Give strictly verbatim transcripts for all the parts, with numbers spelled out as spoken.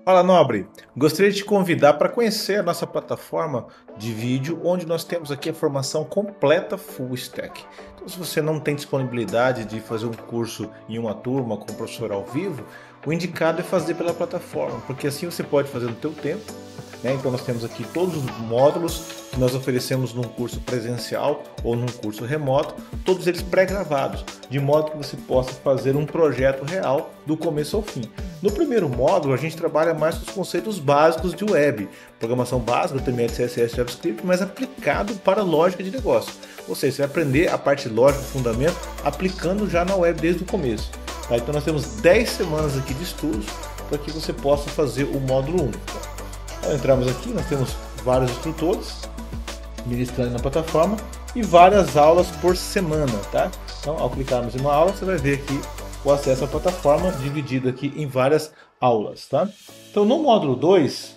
Fala, Nobre! Gostaria de te convidar para conhecer a nossa plataforma de vídeo, onde nós temos aqui a formação completa Full Stack. Então, se você não tem disponibilidade de fazer um curso em uma turma com o professor ao vivo, o indicado é fazer pela plataforma, porque assim você pode fazer no teu tempo, né? Então nós temos aqui todos os módulos que nós oferecemos num curso presencial ou num curso remoto, todos eles pré-gravados, de modo que você possa fazer um projeto real do começo ao fim. No primeiro módulo, a gente trabalha mais com os conceitos básicos de web, programação básica, H T M L, C S S, JavaScript, mas aplicado para a lógica de negócio. Ou seja, você vai aprender a parte lógica, o fundamento, aplicando já na web desde o começo. Tá? Então nós temos dez semanas aqui de estudos para que você possa fazer o módulo um. Então, entramos aqui, nós temos vários instrutores ministrando na plataforma e várias aulas por semana, tá? Então, ao clicarmos em uma aula, você vai ver aqui o acesso à plataforma dividido aqui em várias aulas, tá? Então, no módulo dois,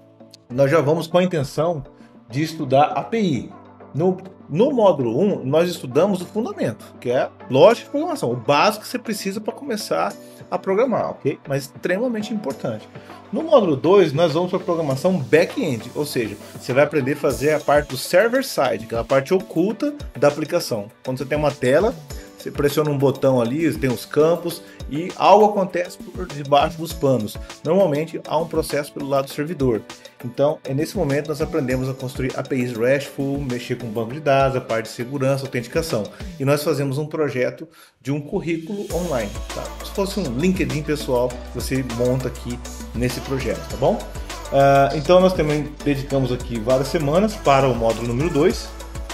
nós já vamos com a intenção de estudar A P I. No, no módulo um, nós estudamos o fundamento, que é lógica de programação, o básico que você precisa para começar a programar, ok? Mas extremamente importante. No módulo dois, nós vamos para a programação back-end, ou seja, você vai aprender a fazer a parte do server-side, que é a parte oculta da aplicação. Quando você tem uma tela, você pressiona um botão ali, tem os campos e algo acontece por debaixo dos panos. Normalmente há um processo pelo lado do servidor. Então, é nesse momento nós aprendemos a construir A P Is RESTful, mexer com banco de dados, a parte de segurança, autenticação. E nós fazemos um projeto de um currículo online, tá? Se fosse um LinkedIn pessoal, você monta aqui nesse projeto, tá bom? Uh, então nós também dedicamos aqui várias semanas para o módulo número dois.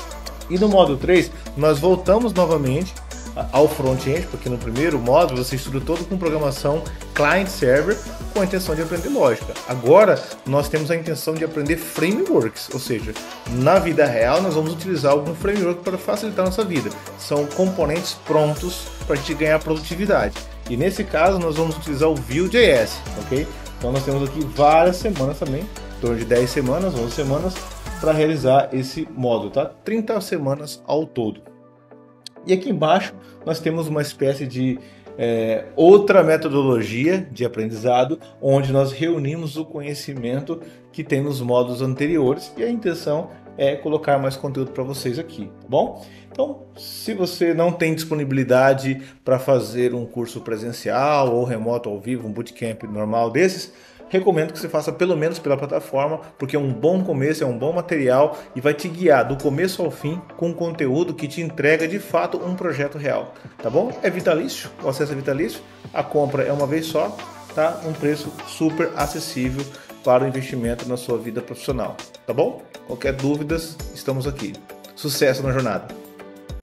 E no módulo três, nós voltamos novamente ao front-end, porque no primeiro módulo você estuda todo com programação client-server com a intenção de aprender lógica. Agora nós temos a intenção de aprender frameworks, ou seja, na vida real nós vamos utilizar algum framework para facilitar a nossa vida. São componentes prontos para a gente ganhar produtividade. E nesse caso nós vamos utilizar o Vue.js, ok? Então nós temos aqui várias semanas também, em torno de dez semanas, onze semanas, para realizar esse módulo, tá? trinta semanas ao todo. E aqui embaixo nós temos uma espécie de é, outra metodologia de aprendizado, onde nós reunimos o conhecimento que tem nos módulos anteriores e a intenção é colocar mais conteúdo para vocês aqui, tá bom? Então, se você não tem disponibilidade para fazer um curso presencial ou remoto ao vivo, um bootcamp normal desses, recomendo que você faça pelo menos pela plataforma, porque é um bom começo, é um bom material e vai te guiar do começo ao fim com um conteúdo que te entrega de fato um projeto real, tá bom? É vitalício, o acesso é vitalício, a compra é uma vez só, tá? Um preço super acessível para o investimento na sua vida profissional, tá bom? Qualquer dúvidas, estamos aqui. Sucesso na jornada!